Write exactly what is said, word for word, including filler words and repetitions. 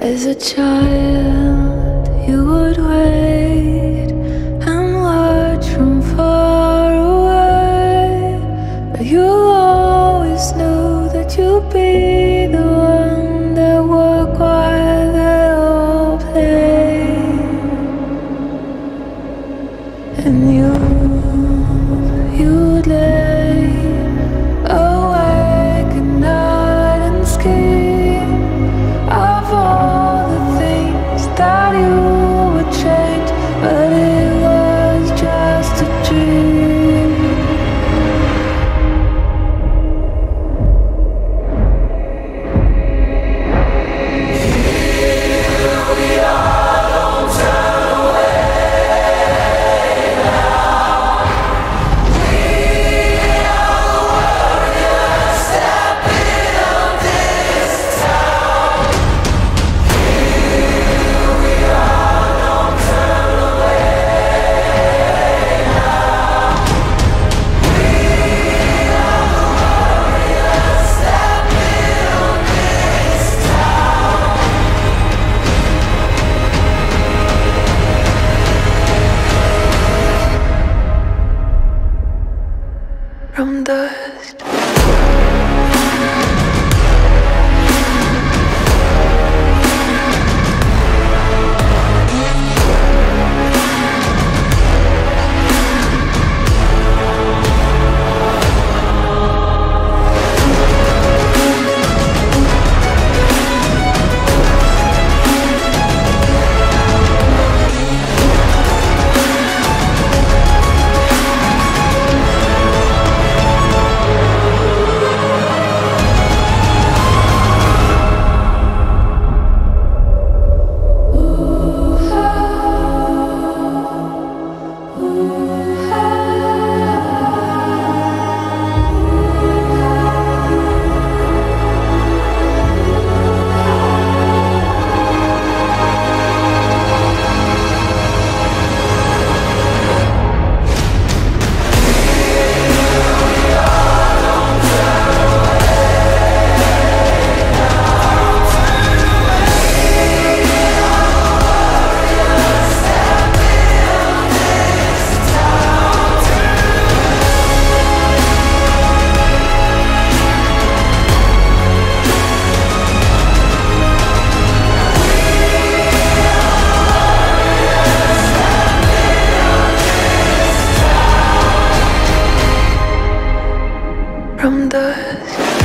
As a child, you would wait and watch from far away, but you always knew that you'd be the one that would while they all play. And you, you'd lay awake at night and scheme of all the things that you would change, but it was just a dream. Here we are, don't turn away now. We are the warriors stepping on this town. Here we are, don't turn away now. We are the warriors stepping on this town. From dust. From dust.